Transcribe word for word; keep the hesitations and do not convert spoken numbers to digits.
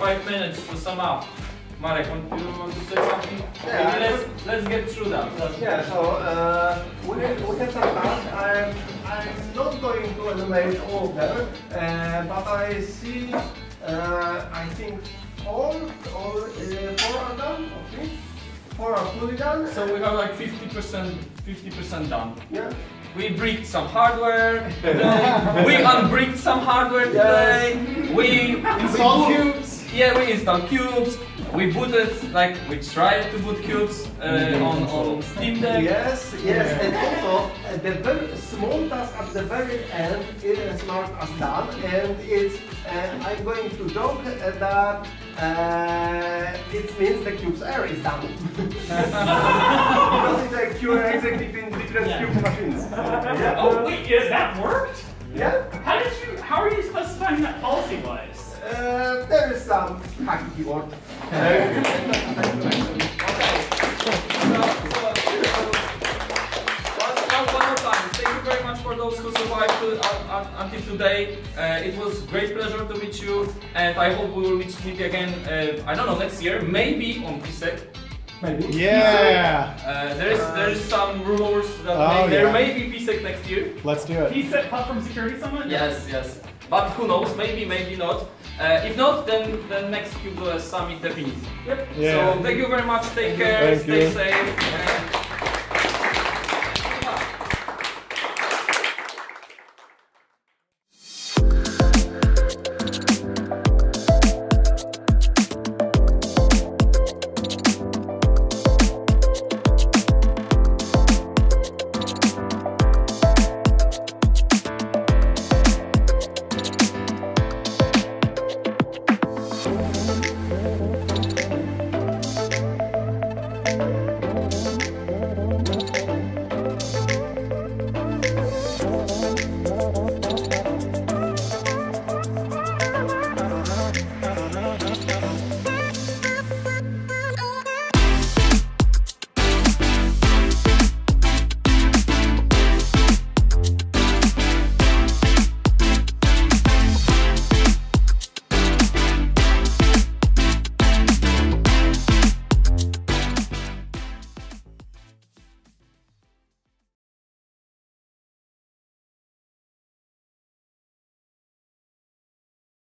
five minutes to sum up. Marek, want to, want to say something? Yeah, let's, let's get through that. Yeah, so uh, we, we have some tasks. I'm, I'm not going to enumerate all of them, uh, but I see, uh, I think four or uh, four are done, okay? Four are fully done. So we have like fifty percent, fifty percent done. Yeah. We bricked some hardware today. We unbricked some hardware today. Yes. We installed Qubes. Yeah, we installed Qubes. We booted, like, we tried to boot Qubes uh, on, on Steam Deck. Yes, yes, and also uh, the very small task at the very end is marked as done, and it's, uh, I'm going to joke uh, that uh, it means the Qubes Air is done. Because it's a Q and executing different yeah. Qubes machines. Yeah. Oh wait, is that worked? Yeah. How did you, how are you specifying that policy-wise? Uh, there is some hacky keyboard. Okay. One more time, thank you very much for those who survived to, uh, until today. Uh, it was a great pleasure to meet you, and I hope we will meet, meet again, uh, I don't know, next year, maybe on P S E C. Maybe. Yeah! Uh, there's, there's some rumors that oh, may, there yeah. may be P S E C next year. Let's do it. P S E C Platform Security Summit? Yes, yes. But who knows, maybe, maybe not. Uh, if not, then the next Qubes O S Summit definitely. Yep. Yeah. So thank you very much, take care, Thank stay you. safe.